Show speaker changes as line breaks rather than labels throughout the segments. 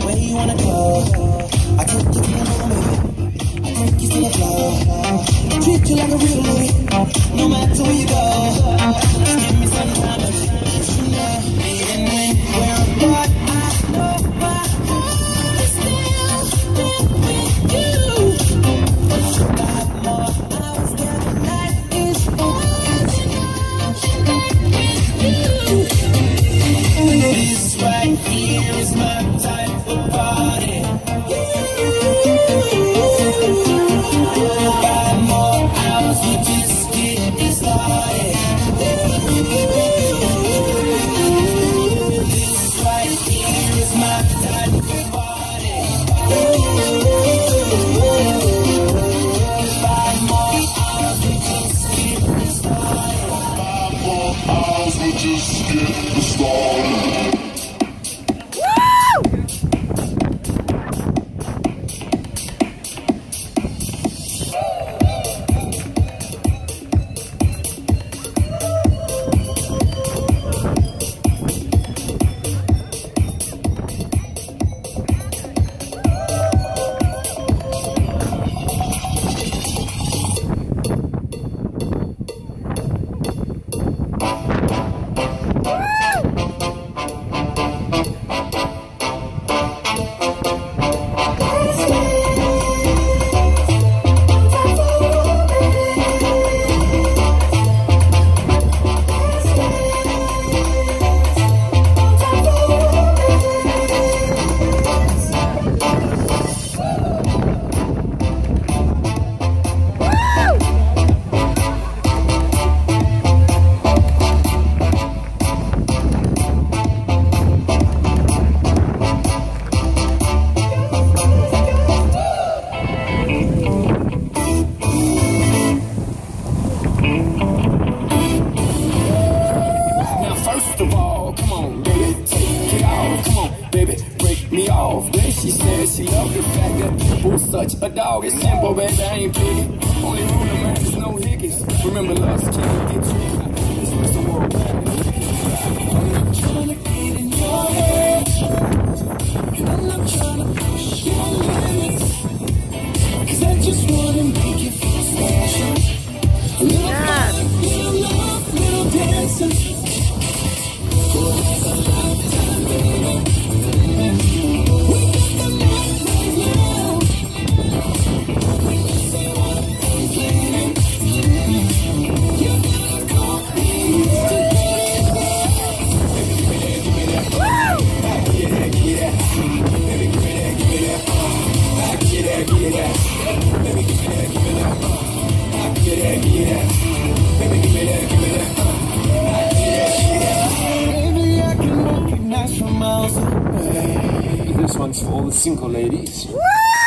Where you wanna go? I take you to the moon, I take you to the floor. Treat you like a real lady, no matter where you go. Just give me some time to you know, even when we're apart, I know my heart is still with you. 5 more hours till the night is over. This right here is my type of party. 5 more hours, we just getting started. This right here is my type of party. 5 more hours, we just getting started. 5 more hours, we just getting started.
Such a dog, it's simple, baby, I ain't pity. Only rule of man is no hickeys. Remember, lust can't get you. This was the world back. I'm not trying to get in your way, and I'm not trying to push your limits, 'cause I just wanna make you feel special. A little fun, little love, little dancing. Oh, that's a lifetime, baby.
This one's for all the single ladies.
Woo!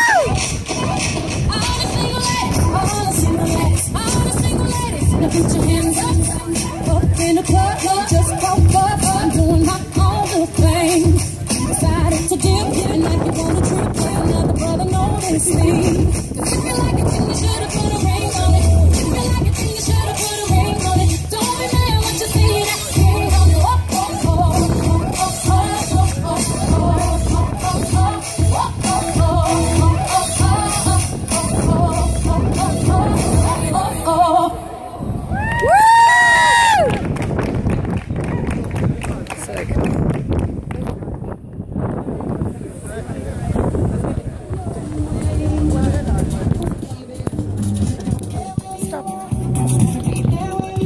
All the single ladies. Now put your hands up in the club, just pop up. I'm doing my own little thing. Decided to dip, and like you want a trip, where another brother noticed me. 'Cause if you like it, then you should've put a ring on it. If you like it, then you should've put a ring on it. Don't be mad what you see, that ring on it. Oh, oh, oh, oh, oh, oh, oh,